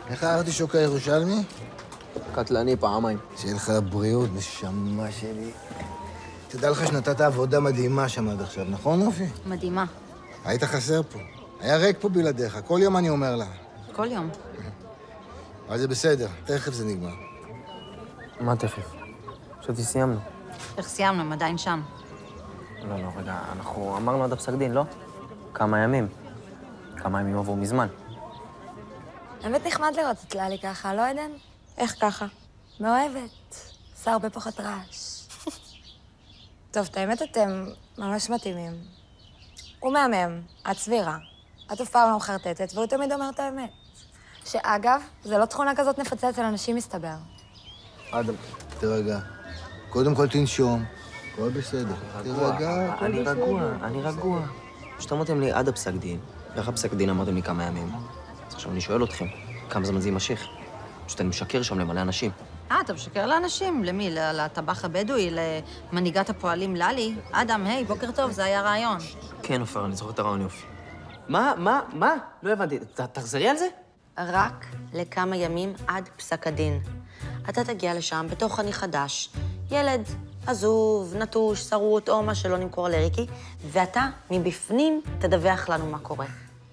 איך הארטישוק הירושלמי? קטלני פעמיים. שיהיה לך בריאות, נשמה שלי. תדע לך שנתת עבודה מדהימה שם עד עכשיו, נכון, אופי? מדהימה. היית חסר פה. היה ריק פה בלעדיך, כל יום אני אומר לה. כל יום. אבל זה בסדר, תכף זה נגמר. מה תכף? חשבתי סיימנו. איך סיימנו? הם עדיין שם. לא, רגע, אנחנו אמרנו עד הפסק דין, לא? כמה ימים. כמה ימים עברו מזמן. האמת נחמד לראות את ללי ככה, לא עדן? איך ככה? מאוהבת. עושה הרבה פחות רעש. טוב, את האמת אתם ממש מתאימים. הוא מהמם, את סבירה. את אף פעם לא מחרטטת, והוא תמיד אומר את האמת. שאגב, זה לא תכונה כזאת נפוצה אצל אנשים, מסתבר. אדם, תרגע. קודם כל תנשום. הכל בסדר. תרגע, הכל בסדר. אני רגוע. פשוט אמרתם לי עד הפסק דין, ואחרי הפסק דין אמרתם לי כמה ימים. אז עכשיו אני שואל אתכם, כמה זמן זה יימשך? פשוט אני משקר שם למלא אנשים. אתה משקר לאנשים? למי? לטבח הבדואי? למנהיגת הפועלים ללי? אדם, היי, בוקר טוב, זה היה רעיון. כן, עופר, אני זוכר את הרעיון יופי. מה? לא הבנתי. תחזרי על זה? רק לכמה ימים עד פסק הדין. אתה תגיע לשם בתור חניך חדש, ילד עזוב, נטוש, שרוט או מה שלא נמכור לריקי, ואתה מבפנים תדווח לנו מה קורה.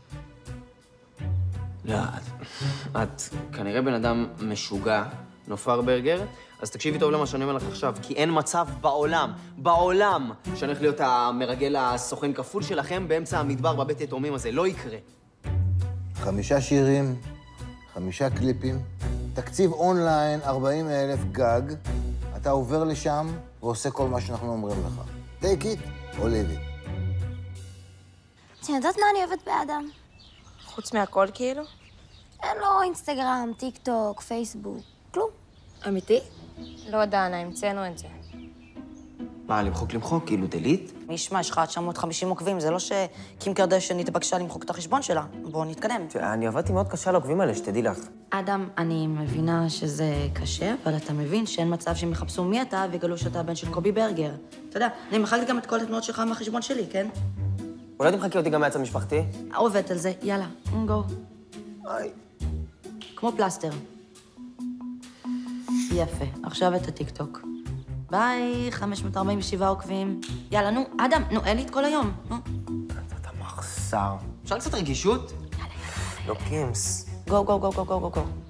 לא, את כנראה בן אדם משוגע, נופר ברגר, אז תקשיבי טוב למה שאני אומר לך עכשיו, כי אין מצב בעולם, שאני הולך להיות המרגל הסוכן כפול שלכם באמצע המדבר בבית יתומים הזה. לא יקרה. 5 שירים, 5 קליפים, תקציב אונליין 40,000 גג, אתה עובר לשם ועושה כל מה שאנחנו אומרים לך. take it or leave it. אתם יודעת מה אני אוהבת באדם? חוץ מהכל, כאילו? אין לו אינסטגרם, טיק טוק, פייסבוק, כלום. אמיתי? לא, דנה, המצאנו את זה. מה, למחוק? כאילו דליט? מי ישמע, יש לך 950 עוקבים, זה לא שקים קרדשן התבקשה למחוק את החשבון שלה. בואו נתקדם. אני עבדתי מאוד קשה על העוקבים האלה, שתדעי לך. אדם, אני מבינה שזה קשה, אבל אתה מבין שאין מצב שהם יחפשו מי אתה ויגלו שאתה הבן של קובי ברגר. אתה יודע, אני מחקתי גם את כל התמונות שלך מהחשבון שלי, כן? אולי תמחקי אותי גם מהצד המשפחתי? עובדת על זה, יאללה, גו. היי. כמו פלסטר. יפה, עכשיו את הטיקטוק. ביי, 547 עוקבים. יאללה, נו, אדם, נו, אין לי את כל היום. נו. אתה מחסר. אפשר קצת רגישות? יאללה. לא קימס. גו.